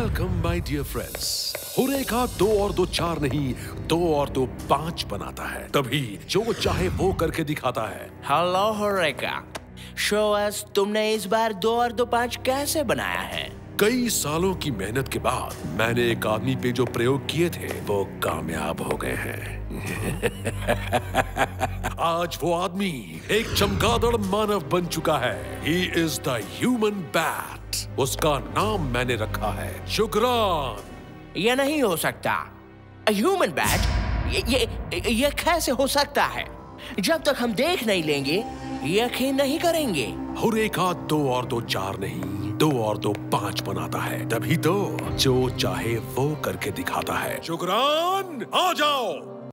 Welcome my dear friends. हुरेका 2 और 2 4 नहीं, 2 और 2 5 बनाता है, तभी जो चाहे वो करके दिखाता है। हेलो हुरेका, शो अस तुमने इस बार 2 और 2 5 कैसे बनाया है? कई सालों की मेहनत के बाद मैंने एक आदमी पे जो प्रयोग किए थे वो कामयाब हो गए हैं। आज वो आदमी एक चमगादड़ मानव बन चुका है। He is the human bat। उसका नाम मैंने रखा है शुक्रान। ये नहीं हो सकता। Human bat? ये कैसे हो सकता है? जब तक हम देख नहीं लेंगे यकीन नहीं करेंगे। हुरेका 2 और 2 4 नहीं, 2 और 2 5 बनाता है, तभी तो जो चाहे वो करके दिखाता है। शुक्रान, आ जाओ।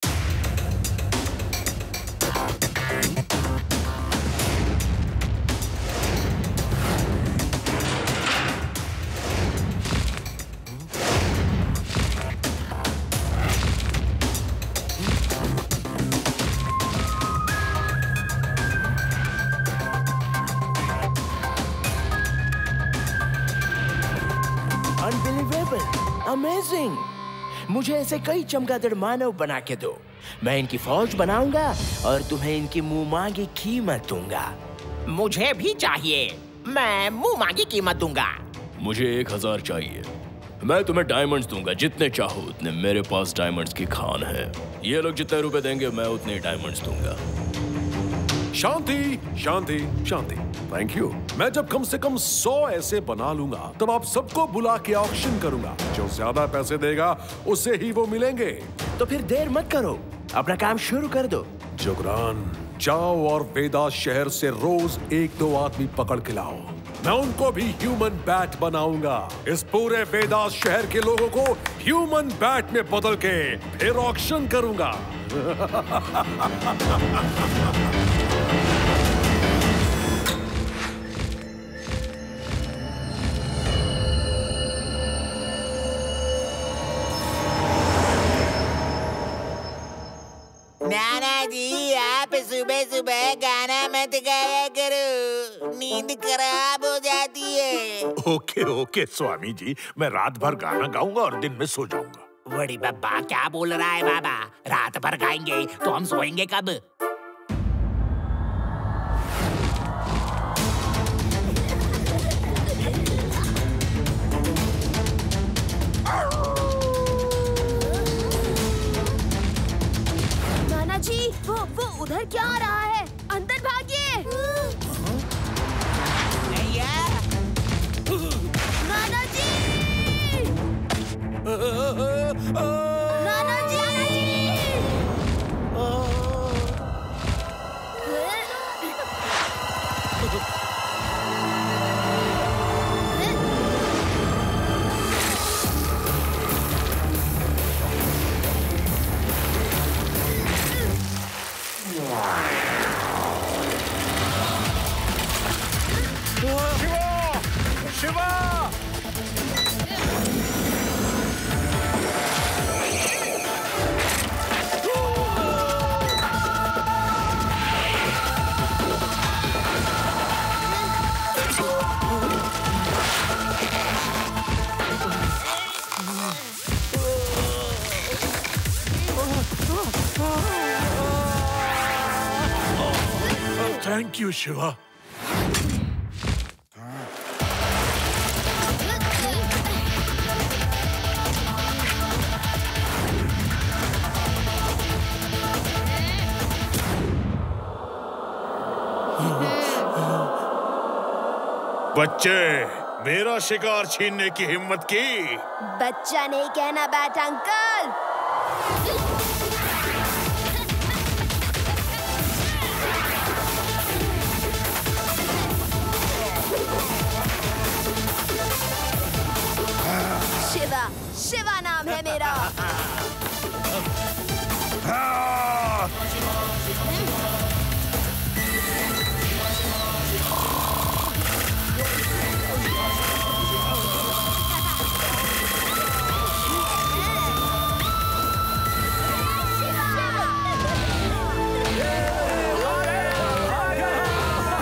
Unbelievable, amazing. मुझे ऐसे कई चमगादड़ मानव बना के दो। मैं इनकी फौज बनाऊंगा और तुम्हें इनकी मुंह मांगी कीमत दूंगा। मुझे भी चाहिए। मैं मुंह मांगी कीमत दूंगा। मुझे 1000 चाहिए। मैं तुम्हें डायमंड्स दूंगा, जितने चाहो उतने। मेरे पास डायमंड्स की खान है। ये लोग जितने रुपए देंगे मैं उतने डायमंड्स दूंगा। शांति शांति शांति, थैंक यू। मैं जब कम से कम 100 ऐसे बना लूंगा तब आप सबको बुला के ऑक्शन करूंगा। जो ज्यादा पैसे देगा उसे ही वो मिलेंगे। तो फिर देर मत करो, अपना काम शुरू कर दो। जुगरान, जाओ और वेदास शहर से रोज 1-2 आदमी पकड़ के लाओ। मैं उनको भी ह्यूमन बैट बनाऊंगा। इस पूरे वेदास शहर के लोगों को ह्यूमन बैट में बदल के फिर ऑक्शन करूंगा। नाना जी, आप सुबह सुबह गाना मत गाया करो, नींद खराब हो जाती है। ओके ओके स्वामी जी, मैं रात भर गाना गाऊंगा और दिन में सो जाऊंगा। बड़ी बब्बा क्या बोल रहा है बाबा? रात भर गाएंगे तो हम सोएंगे कब? नाना जी, वो उधर क्या आ रहा है? अंदर भागिए। नाना जी! नाना जी! शिवा! Thank you Shiva. बच्चे, मेरा शिकार छीनने की हिम्मत की। बच्चा नहीं कहना बैट अंकल। शिवा, शिवा नाम है मेरा।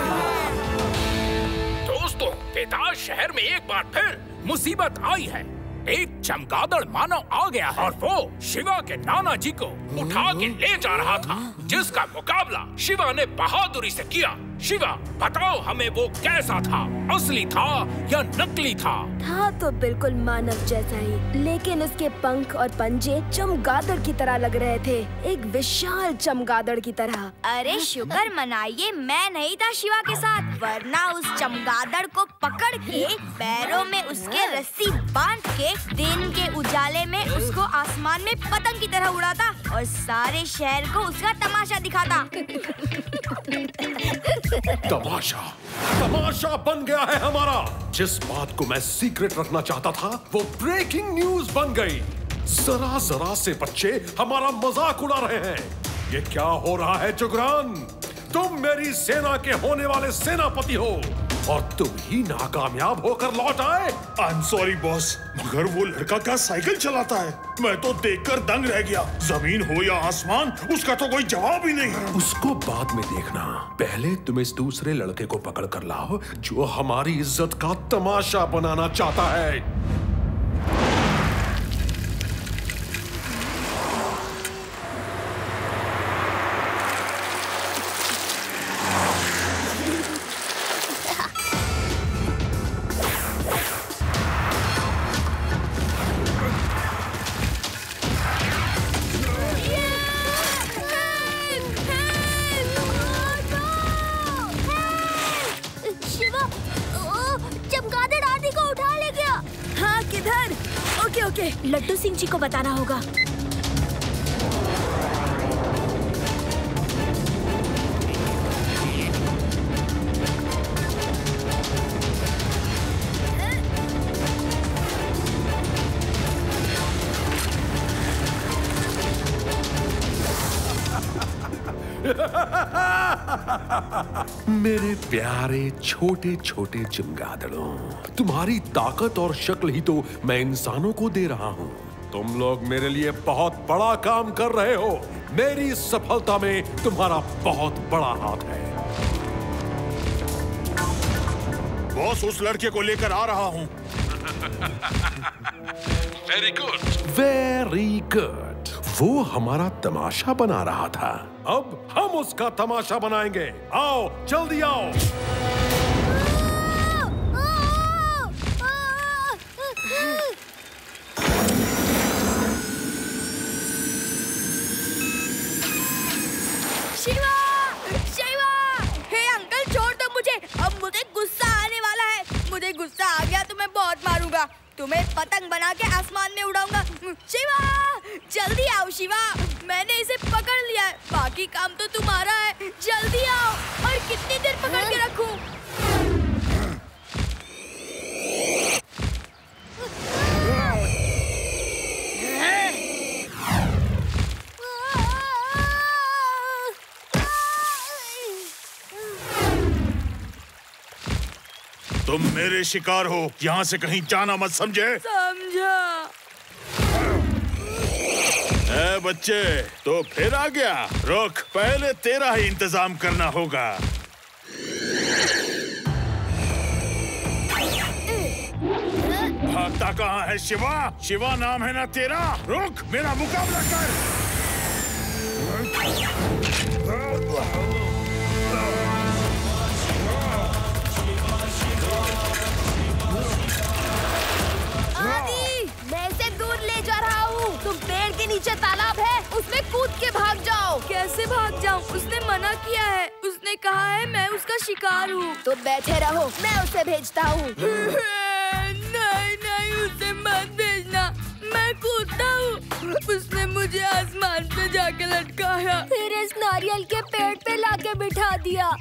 शहर में एक बार फिर मुसीबत आई है। एक चमगादड़ मानव आ गया है और वो शिवा के नाना जी को उठा के ले जा रहा था, जिसका मुकाबला शिवा ने बहादुरी से किया। शिवा, बताओ हमें वो कैसा था? असली था या नकली था? था तो बिल्कुल मानव जैसा ही, लेकिन उसके पंख और पंजे चमगादड़ की तरह लग रहे थे, एक विशाल चमगादड़ की तरह। अरे शुक्र मनाइए मैं नहीं था शिवा के साथ, वरना उस चमगादड़ को पकड़ के पैरों में उसके रस्सी बांध के दिन के उजाले में उसको आसमान में पतंग की तरह उड़ाता और सारे शहर को उसका तमाशा दिखाता। तमाशा बन गया है हमारा। जिस बात को मैं सीक्रेट रखना चाहता था वो ब्रेकिंग न्यूज बन गई। जरा से बच्चे हमारा मजाक उड़ा रहे हैं। ये क्या हो रहा है जुगरान? तुम मेरी सेना के होने वाले सेनापति हो और तुम ही नाकामयाब होकर लौट आए। आई एम सॉरी बॉस, मगर वो लड़का क्या साइकिल चलाता है? मैं तो देखकर दंग रह गया। जमीन हो या आसमान, उसका तो कोई जवाब ही नहीं है। उसको बाद में देखना, पहले तुम इस दूसरे लड़के को पकड़ कर लाओ जो हमारी इज्जत का तमाशा बनाना चाहता है। लड्डू सिंह जी को बताना होगा। मेरे प्यारे छोटे छोटे चमगादड़ों, तुम्हारी ताकत और शक्ल ही तो मैं इंसानों को दे रहा हूँ। तुम लोग मेरे लिए बहुत बड़ा काम कर रहे हो। मेरी सफलता में तुम्हारा बहुत बड़ा हाथ है। बॉस, उस लड़के को लेकर आ रहा हूँ। Very good, very good. वो हमारा तमाशा बना रहा था, अब हम उसका तमाशा बनाएंगे। आओ, जल्दी आओ। शिवा! शिवा! हे अंकल, छोड़ दो मुझे। अब मुझे गुस्सा आने वाला है। मुझे गुस्सा आ गया तो मैं बहुत मारूंगा। तुम्हें पतंग बना के आसमान में उड़ाऊंगा। शिवा! जल्दी आओ शिवा, मैंने इसे पकड़ लिया है। बाकी काम तो तुम्हारा है। जल्दी आओ। और कितनी देर पकड़ के रखूं? तुम मेरे शिकार हो, यहाँ से कहीं जाना मत, समझे? समझा। बच्चे, तो फिर आ गया। रुक, पहले तेरा ही इंतजाम करना होगा। भागता कहाँ है शिवा? शिवा नाम है ना तेरा? रुक, मेरा मुकाबला कर। मैं इसे दूर ले जा रहा हूँ। तुम पेड़ के नीचे तालाब है, उसमें कूद के भाग जाओ। कैसे भाग जाऊँ? उसने मना किया है। उसने कहा है मैं उसका शिकार हूँ। तो बैठे रहो, मैं उसे भेजता हूँ। नहीं नहीं, उसे मत भेजना। मैं कूदता हूँ। उसने मुझे आसमान पे जाके लटकाया, फिर इस नारियल के पेड़ पे लाके बिठा दिया।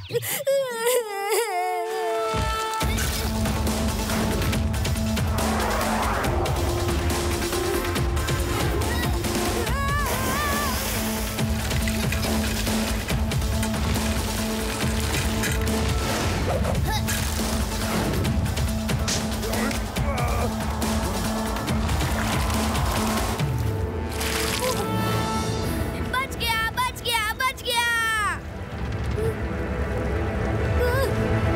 बच गया, बच गया, बच गया।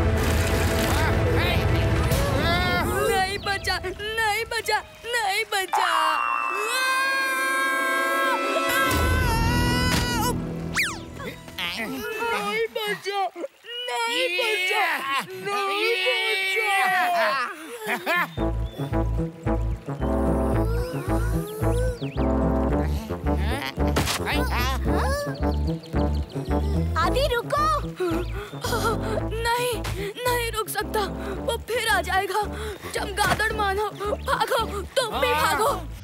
नहीं आदि रुको। नहीं नहीं रुक सकता, वो फिर आ जाएगा। चमगादड़ मानव, भागो, तुम भी भागो।